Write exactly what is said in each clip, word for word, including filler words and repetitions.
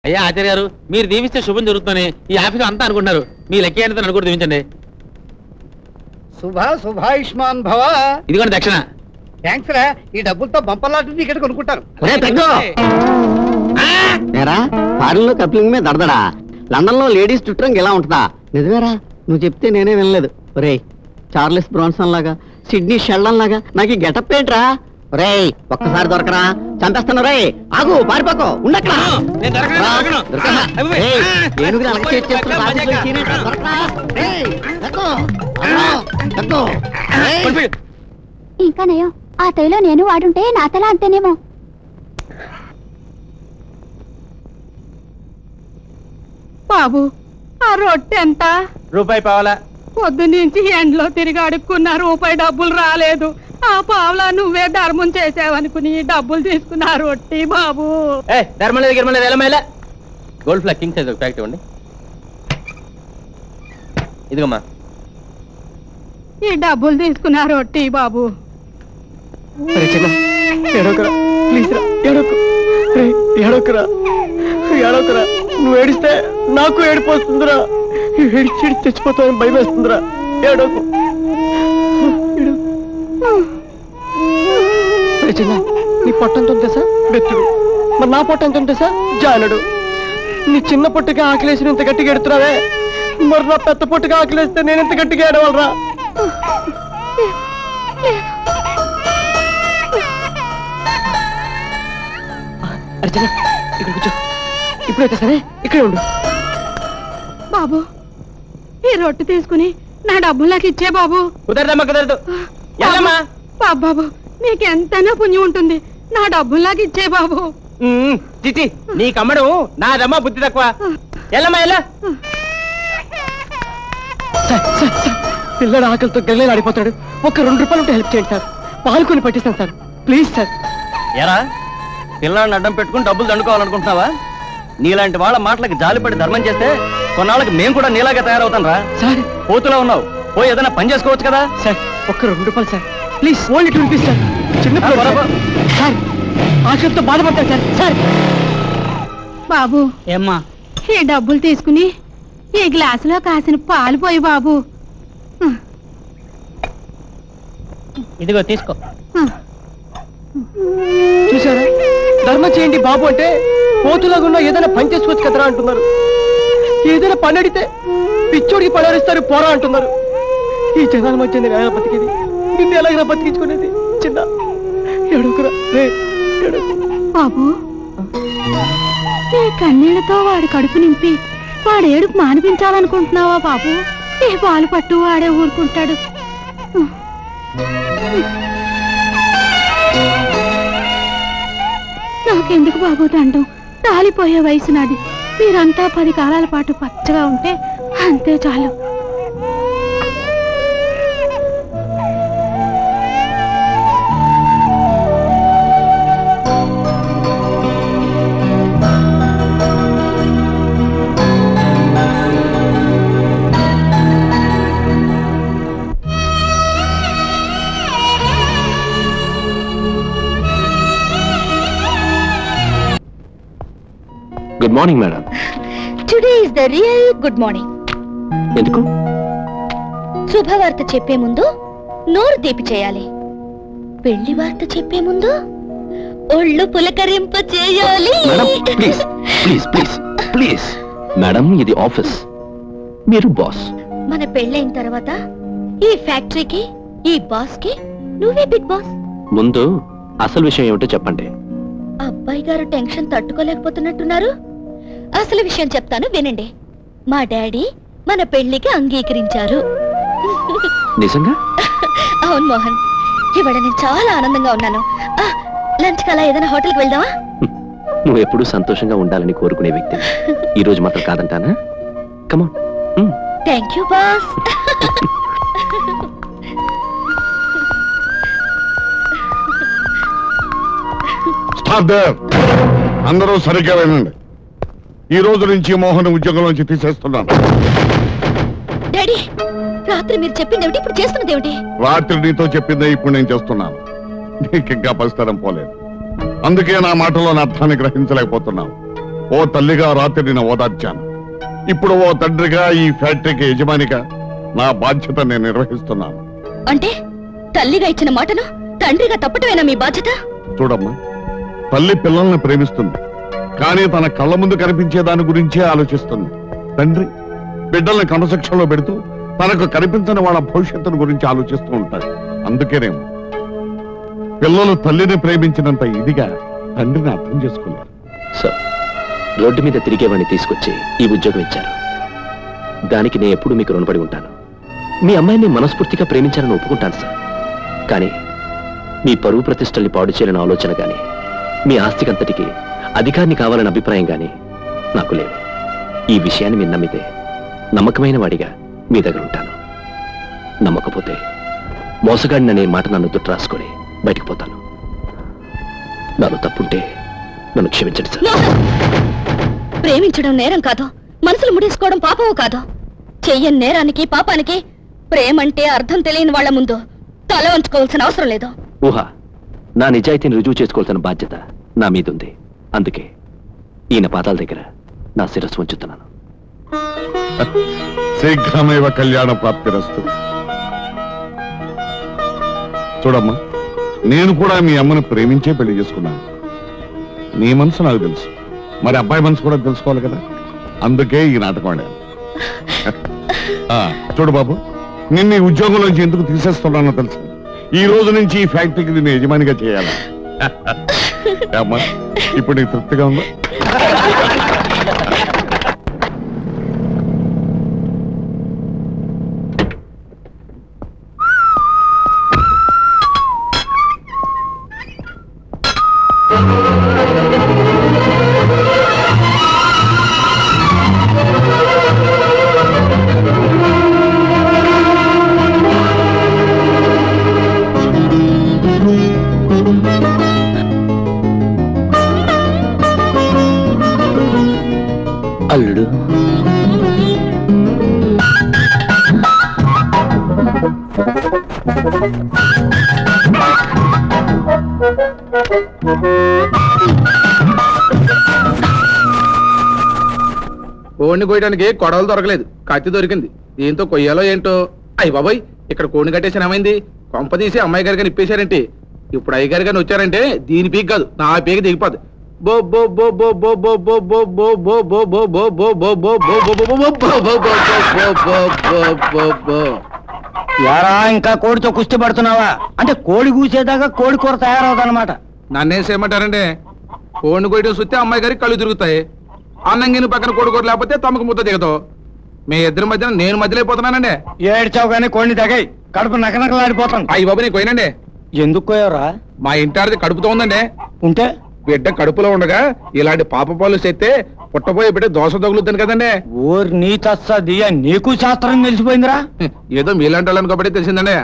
అయ్యా ఆచార్య గారు, మీరు దీవిస్తే శుభం జరుగుతుందని ఈ ఆఫీసు అంతా అనుకుంటున్నారు. మీ లెక్క ఏంటో నన్ను కూడా దీవించండి. శుభ శుభాయుష్మాన్ భవ. ఇదిగోండి దక్షిణ. థ్యాంక్స్ రా. ఈ డబ్బులతో బంపర్లాంటి ఇక్కడ కొనుక్కుంటారు. ఫారిన్ లో కప్లింగ్ మీద దడదడా, లండన్ లో లేడీస్ చుట్టం ఎలా ఉంటుందా? నిజమేరా, నువ్వు చెప్తే నేనే వినలేదు. ఒరేయ్, చార్లెస్ బ్రాన్సన్ లాగా, సిడ్నీ షెల్డన్ లాగా నాకు గెటప్ ఏంట్రా? ఒరేయ్, ఒక్కసారి దొరకరా, చంపేస్తాను. రే ఆగు, పారిపోకో, ఉండక్కడ. ఇంకా నయం, ఆ తైలో నేను వాడుంటే నా తల అంతేనేమో. బాబు, ఆ రొట్టె ఎంత? రూపాయి పావలా. పొద్దు నుంచి ఎండలో తిరిగి అడుక్కున్న రూపాయి డబ్బులు రాలేదు. ఆ పావలా నువ్వే ధర్మం చేసావనుకుని డబ్బులు తీసుకున్న రొట్టి బాబు. ధర్మం లేదు గిర్మం లేదు, ఎలా గోల్డ్ ఫ్లాగ్ కింగ్ సైజ్ ఒక ప్యాకెట్ ఇవ్వండి. ఇదిగమ్మా. ఈ డబ్బులు తీసుకున్న రొట్టి బాబు. నువ్వు ఏడిస్తే నాకు ఏడుపు వస్తుందిరా. ఏడిచి చచ్చిపోతానని భయం వేస్తుందిరా. ఏడోకు. నీ పొట్టంత ఉంటే సార్ బెత్తుడు, మరి నా పొట్ట ఎంత ఉంటే సార్ జానుడు. నీ చిన్న పొట్టుగా ఆకలేసి ఇంత గట్టిగా ఎడుతున్నావే, మరి నా పెద్ద పొట్టుగా ఆకలేస్తే నేను ఎంత గట్టిగా ఏడవాలరా? అర్చన, ఇక్కడ కూర్చో. ఇప్పుడైతే సరే ఇక్కడే ఉండు. బాబు, ఈ రొట్టె తీసుకుని నా డబ్బులు నాకు ఇచ్చే బాబు. కుదరదమ్మా, కుదరదు. బాబు, నీకెంతైనా పుణ్యం ఉంటుంది, నా డబ్బులు నాకు ఇచ్చే బాబు. చిటి, నీ కమ్మడం నాదమ్మా, బుద్ధి తక్కువ. ఎల్లమ్మా ఎలా. పిల్లడు ఆకలితో గల్లే ఆడిపోతాడు. ఒక రెండు రూపాయలు ఉంటే హెల్ప్ చేయండి సార్. పాల్కొని పట్టిస్తాను సార్, ప్లీజ్ సార్. ఎరా, పిల్లాడిని అడ్డం పెట్టుకుని డబ్బులు దండుకోవాలనుకుంటున్నావా? నీలాంటి వాళ్ళ మాటలకు జాలిపడి ధర్మం చేస్తే కొన్నాళ్ళకి మేము కూడా నీలాగా తయారవుతాం రా. సార్, పోతులా ఉన్నావు, పోయి ఏదైనా పని చేసుకోవచ్చు కదా. సార్, ఒక్క రెండు రూపాయలు sir, please. Only two rupees sir. చిన్న సార్, ఆకలితో బాధపడతాను సార్. సార్ బాబు, ఏమ్మా, ఈ డబ్బులు తీసుకుని ఈ గ్లాసులో కాసిన పాలు పోయి బాబు. ఇదిగో తీసుకో. చూసారా, ధర్మం చేయండి బాబు అంటే పోతులాగున్నా ఏదైనా పని చేసుకోవచ్చు కదరా అంటున్నారు. ఏదైనా పని అడిగితే పిచ్చోడికి పడేస్తారు పోరా అంటున్నారు. ఈ జనాల మధ్య నేను ఎలా బతికేది? నిన్ను ఎలాగైనా బతికించుకునేది? చిన్న ఎడుకురా బాబు, ఈ కన్నీళ్లతో వాడి కడుపు నింపి వాడు ఏడుపు మానిపించాలనుకుంటున్నావా బాబు? ఈ పాలు పట్టు వాడే ఊరుకుంటాడు. నాకెందుకు బాబు దండం? రాలిపోయే వయసు నాది. మీరంతా పది కాలాల పాటు పచ్చగా ఉంటే అంతే చాలు. Good morning madam. Today is the real good morning. ఎందుకు? శుభవార్త చెప్పే ముందు నోరు తీపి చేయాలి, పెళ్లి వార్త చెప్పే ముందు ఒళ్ళు పులకరింప చేయాలి. Please please please please madam, ఇది ఆఫీస్, మీరు బాస్. మన పెళ్ళైన తర్వాత ఈ ఫ్యాక్టరీకి, ఈ బాస్ కి నువ్వే బిగ్ బాస్. ముందు అసలు విషయం ఏమిటో చెప్పండి. అబ్బాయి గారు టెన్షన్ తట్టుకోలేకపోతున్నట్టున్నారు. అసలు విషయం చెప్తాను వినండి. మా డాడీ మన పెళ్లికి అంగీకరించారు. నిజంగా? అవును మోహన్, ఇవాళ నేను చాలా ఆనందంగా ఉన్నాను. లంచ్ కలా ఏదైనా హోటల్కి వెళ్దామా? నువ్వు ఎప్పుడు సంతోషంగా ఉండాలని కోరుకునే వ్యక్తి. ఈ రోజు మాత్రం కాదంటానా? Come on. Thank you boss. అందరూ సరిగ్గా వినండి. ఈ రోజు నుంచి మోహన్ ఉద్యోగం నుంచి తీసేస్తున్నాను. డాడీ, రాత్రి మీరు చెప్పింది ఏమిటి, ఇప్పుడు చేస్తున్నది ఏమిటి? రాత్రి నీతో చెప్పిందే ఇప్పుడు నేను చేస్తున్నాను. నీకు ఇంకా పరిస్థిరం పోలేదు, అందుకే నా మాటలోని అర్థాన్ని గ్రహించలేకపోతున్నావు. ఓ తల్లిగా రాత్రి నేను ఓదార్చాను. ఇప్పుడు ఓ తండ్రిగా ఈ ఫ్యాక్టరీకి యజమానిగా నా బాధ్యత నేను నిర్వహిస్తున్నాను. అంటే తల్లిగా ఇచ్చిన మాటను తండ్రిగా తప్పటమేనా మీ బాధ్యత? చూడమ్మా, తల్లి పిల్లల్ని ప్రేమిస్తుంది, కానీ తన కళ్ళ ముందు కనిపించే దాని గురించే ఆలోచిస్తుంది. తండ్రి బిడ్డల్ని క్రమశిక్షణలో పెడుతూ తనకు కనిపించని వాళ్ళ భవిష్యత్తును గురించి ఆలోచిస్తూ ఉంటాడు. అందుకేనేమో పిల్లలు తల్లిని ప్రేమించినంత ఇదిగా తండ్రిని అర్థం చేసుకున్నారు. సార్, రోడ్డు మీద తిరిగేవాడిని తీసుకొచ్చి ఈ ఉద్యోగం ఇచ్చారు. దానికి నేను ఎప్పుడు మీకు రుణపడి ఉంటాను. మీ అమ్మాయిని మనస్ఫూర్తిగా ప్రేమించాలని ఒప్పుకుంటాను సార్. కానీ మీ పరువు ప్రతిష్టల్ని పాడు చేయాలని ఆలోచన కానీ, మీ ఆస్తికంతటికి అధికారిని కావాలని అభిప్రాయం కానీ నాకు లేవు. ఈ విషయాన్ని మీరు నమ్మితే నమ్మకమైన వాడిగా మీ దగ్గర ఉంటాను. నమ్మకపోతే మోసగాడిననే మాట నన్ను దుట్టు రాసుకొని బయటకు పోతాను. నాలో తప్పుంటే నన్ను క్షమించండి సార్. ప్రేమించడం నేరం కాదు, మనసులు ముడేసుకోవడం పాపము కాదు. చెయ్యని నేరానికి పాపానికి ప్రేమంటే అర్థం తెలియని వాళ్ల ముందు తల వంచుకోవాల్సిన అవసరం లేదు. ఊహ, నా నిజాయితీని రుజువు చేసుకోవాల్సిన బాధ్యత నా మీదుంది. అందుకే ఈయన పాదాల దగ్గర నా శిరస్సు ఉంచుతున్నాను. శీఘ్రమేవ కళ్యాణ ప్రాప్తిరస్తు. చూడమ్మా, నేను కూడా మీ అమ్మను ప్రేమించే పెళ్లి చేసుకున్నాను. నీ మనసు నాకు తెలుసు, మరి అబ్బాయి మనసు కూడా తెలుసుకోవాలి కదా. అందుకే ఈ నాటకం ఆడాను. ఆ, చూడు బాబు, నిన్ను ఈ ఉద్యోగంలోంచి ఎందుకు తీసేస్తున్నానో తెలుసు. ఈ రోజు నుంచి ఈ ఫ్యాక్టరీకి నేను యజమానిగా చేయాలి. అమ్మా, ఇప్పుడు నీకు తృప్తిగా ఉందా? అల్లుడు, కోడిని కోయడానికి కొడవలు దొరకలేదు, కత్తి దొరికింది. దీంతో కొయ్యాలో ఏంటో. అయ్యి బాబాయ్, ఇక్కడ కోడిని కట్టేసిన ఏమైంది? కొంప తీసి అమ్మాయి గారి ఇప్పేశారంటే. ఇప్పుడు అయ్యగారి గారిని వచ్చారంటే దీని పీక్ కాదు, నా పీక దిగిపోదు. బో బో బో బో బో బో బో బో బో బో బో బో బో బో బో బో బో బో బో. యారా, ఇంకా కోడితో కుస్తీ పడుతున్నావా? అంటే కోడి కూసేదాకా కోడి కూర తయారవుదన్నమాట. నన్నేం చేయమంటారండి? కోడిని కోయడం చూస్తే అమ్మాయి గారికి కళ్ళు తిరుగుతాయి. అన్నంగిని పక్కన కోడి కూర లేకపోతే తమకు ముద్ద దిగదు. మీ ఇద్దరి మధ్యన నేను మధ్యలో అయిపోతున్నానండి. ఏడ్చావు కానీ కోడిని తగాయి, కడుపు నకనకలాడిపోతాను. అయ్యి బాబు, నేను కోయనండి. ఎందుకు కోయవరా? మా ఇంటారిది కడుపుతో ఉందండి. ఉంటే బిడ్డ కడుపులో ఉండగా ఇలాంటి పాప పాలు చేస్తే పుట్టబోయే బిడ్డ దోశ తగులుతుంది కదండి. ఓర్ నీ తస్సదియా, నీకు శాస్త్రం తెలిసిపోయిందిరా. ఏదో మీలాంటి వాళ్ళని కాబట్టి తెలిసిందండి.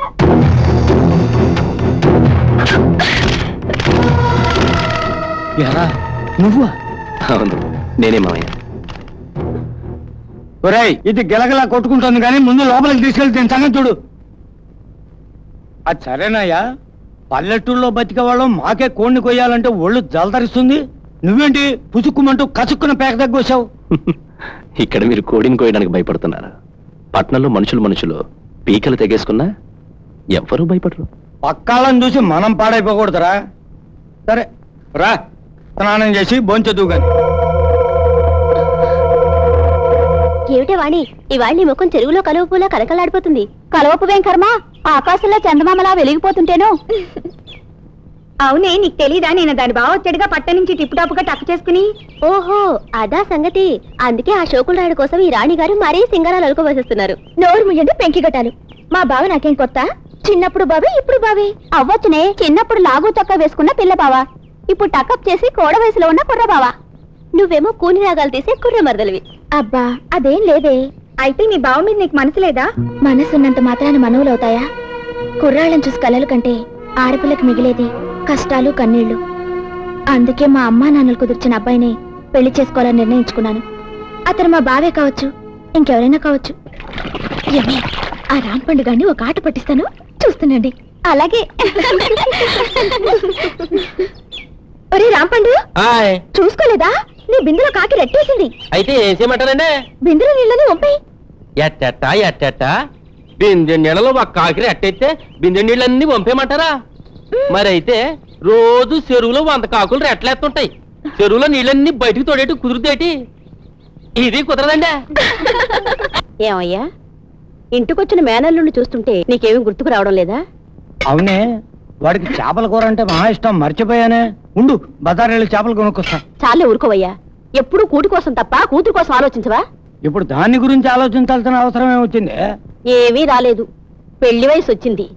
ఎరా నువ్వా? అవును, నేనే మామయ్య. ఒరేయ్, ఇది గిలగలా కొట్టుకుంటుంది కానీ ముందు లోపలికి తీసుకెళ్తే సంగతి చూడు. అది సరేనాయ్యా, పల్లెటూళ్ళలో బతికే వాళ్ళం మాకే కోడిని కొయ్యాలంటే ఒళ్ళు జలదరిస్తుంది. నువ్వేంటి పుసుక్కుమంటూ కసుక్కున పేక దగ్గొచ్చావు? ఇక్కడ మీరు కోడిని కోయడానికి భయపడుతున్నారు. పట్నంలో మనుషులు మనుషులు పీకలు తెగేసుకున్నా ఎవ్వరూ భయపడరు. పక్కాలను చూసి మనం పాడైపోకూడదురా. సరే రా, స్నానం చేసి భోంచదువు గాని. ఏమిటే వాణి, ఇవాళ నీ ముఖం చెరువులో కలువ పూలా కలకలాడిపోతుంది. కలవపువేం కర్మ, ఆకాశంలో చందమామలా వెలిగిపోతుంటేను. అవునే, నీకు తెలీదా? నేను దాని బావ వచ్చాడుగా పట్ట నుంచి టిప్పుటాపుగా టక్ చేసుకుని. ఓహో, అదా సంగతి. అందుకే ఆ శోకుల రాయుడు కోసం ఈ రాణి గారు మరీ సింగారాలు అలుకోవేసేస్తున్నారు. నోరు ముయ్యండి పెంకిగట్టాలు. మా బావ నాకేం కొత్త? చిన్నప్పుడు బావే, ఇప్పుడు బావే. అవ్వచ్చునే, చిన్నప్పుడు లాగు చొక్కా వేసుకున్న పిల్ల బావ, ఇప్పుడు టకప్ చేసి కోడ వయసులో ఉన్న కుర్ర బావ. నువ్వేమో కూని రాగాలు తీసే కుర్ర మరదలివి. అబ్బా, అదేం లేదే. అయితే మీ బావ మీద నీకు మనసు లేదా? మనసున్నంత మాత్రాన మనవులవుతాయా? కుర్రాళ్ళని చూసి కలలు కంటే ఆడపిల్లకి మిగిలేది కష్టాలు కన్నీళ్లు. అందుకే మా అమ్మా నాన్నలు కుదిర్చిన అబ్బాయిని పెళ్లి చేసుకోవాలని నిర్ణయించుకున్నాను. అతను మా బావే కావచ్చు, ఇంకెవరైనా కావచ్చు. ఏమే, ఆ రాంపండు గారిని ఒక ఆట పట్టిస్తాను, చూస్తుండండి. అలాగే. ఒరే రాంపండు, చూసుకోలేదా? నీ బిందులో కాకి రెట్టేసింది. అయితే ఏం చేయమంటారండి? బిందులో నీళ్ళని వంపేయి. ఎట్టెట్ట ఎట్టెట్ట బిందె నీళ్ళలో ఒక కాకిరి ఎట్టయితే బిందె నీళ్ళన్నీ పంపేయమంటారా? మరి అయితే రోజు చెరువులో వంద కాకులు రెట్లేస్తుంటాయి. చెరువులో నీళ్ళన్నీ బయటికి తోడేటి కుదురుతేటి ఇది కుదరదండి. ఏమయ్యా, ఇంటికొచ్చిన మేనల్లుండి చూస్తుంటే నీకేమీ గుర్తుకు రావడం లేదా? అవునే, వాడికి చేపల కూర అంటే మహా ఇష్టం, మర్చిపోయానే. ఉండు, బజారెళ్ళి చేపలు కొనుక్కొస్తా. చాలే ఊరుకోవయ్యా, ఎప్పుడూ కూటి కోసం తప్ప కూతురు కోసం ఆలోచించవా? ఇప్పుడు దాని గురించి ఆలోచించాల్సిన అవసరం ఏమొచ్చింది? ఏమీ రాలేదు, పెళ్లి వయసు వచ్చింది,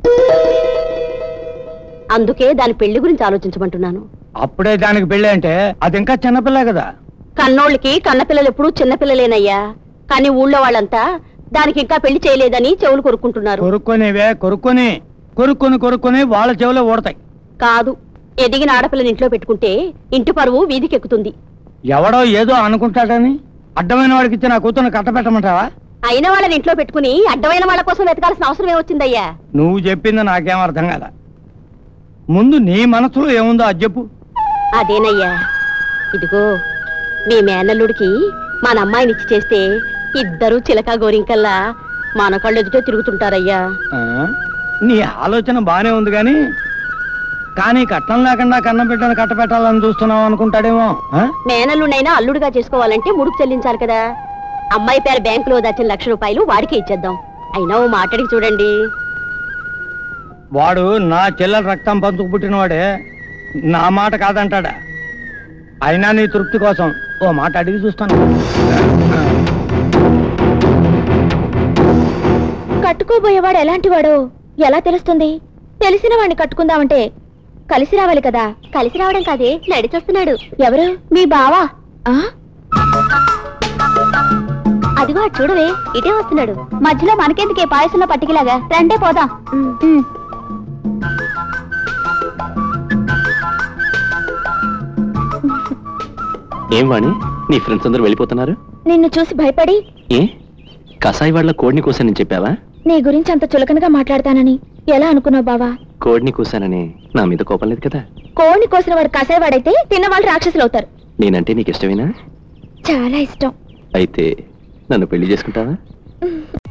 అందుకే దాని పెళ్లి గురించి ఆలోచించమంటున్నాను. అప్పుడే దానికి పెళ్లి అంటే అది ఇంకా చిన్నపిల్ల కదా. కన్నోళ్ళకి కన్నపిల్లలు ఎప్పుడూ చిన్నపిల్లలేనయ్యా. కానీ ఊళ్ళో వాళ్ళంతా దానికి ఇంకా పెళ్లి చేయలేదని చెవులు కొరుక్కుంటున్నారు. కొరుక్కొనివే, కొరుక్కొని కొరుక్కొని కొరుక్కొని వాళ్ళ చెవులో ఓడతాయి. కాదు, ఎదిగిన ఆడపిల్లని ఇంట్లో పెట్టుకుంటే ఇంటి పరువు వీధికెక్కుతుంది. ఎవడో ఏదో అనుకుంటాడని అడ్డమైన వాడికి ఇచ్చి నా కూతురు కట్టబెట్టమంటావా? అయిన వాళ్ళని ఇంట్లో పెట్టుకుని అడ్డమైన వాళ్ళ కోసం వెతకాల్సిన అవసరం ఏమొచ్చిందయ్యా? నువ్వు చెప్పింది నాకేం అర్థం కదా. ముందు నీ మనసులో ఏముందో అది చెప్పు. అదేనయ్యా, ఇదిగో మీ మేనల్లుడికి మన అమ్మాయినిచ్చి చేస్తే ఇద్దరు చిలక గోరింకల్లా మన కళ్ళు ఎదుటే తిరుగుతుంటారయ్యా. ఆ, నీ ఆలోచన బానే ఉంది గాని కానీ కట్నం లేకుండా కన్నం బిడ్డను కట్టబెట్టాలని చూస్తున్నావు అనుకుంటాడేమో. ఆ? మేనల్లుడైనా అల్లుడుగా చేసుకోవాలంటే ముడుపు చెల్లించాలి కదా. అమ్మాయి పేరు బ్యాంకులో దాచిన లక్ష రూపాయలు వాడికి ఇచ్చేద్దాం. అయినా ఓ మాటడికి చూడండి. వాడు నా చెల్లెల రక్తం పంచుకు పుట్టినవాడే, నా మాట కాదంటాడా? అయినా నీ తృప్తి కోసం ఓ మాట అడిగి చూస్తాను. కట్టుకోబోయేవాడు ఎలాంటి వాడు ఎలా తెలుస్తుంది? తెలిసిన వాడిని కట్టుకుందామంటే కలిసి రావాలి కదా. కలిసి రావడం కాదే, నడిచొస్తున్నాడు. ఎవరు? మీ బావా? అదిగో చూడవే, ఇటే వస్తున్నాడు. మధ్యలో మనకెందుకే పాయసంలో పట్టికలాగా, రండే పోదాం. ఏం వాణి, నీ ఫ్రెండ్స్ అందరూ వెళ్ళిపోతున్నారు? నిన్ను చూసి భయపడి. ఏ కసాయి వాళ్ళ కోడిని కూసానని చెప్పావా? నీ గురించి అంత చులకనగా మాట్లాడతానని ఎలా అనుకున్నావు బావా? కోడిని కూసానని నా మీద కోపం లేదు కదా. కోడిని కోసిన వాడు కసాయవాడైతే తిన్నవాళ్ళు రాక్షసులు అవుతారు. నేనంటే నీకు ఇష్టమేనా? చాలా ఇష్టం. అయితే నన్ను పెళ్లి చేసుకుంటావా?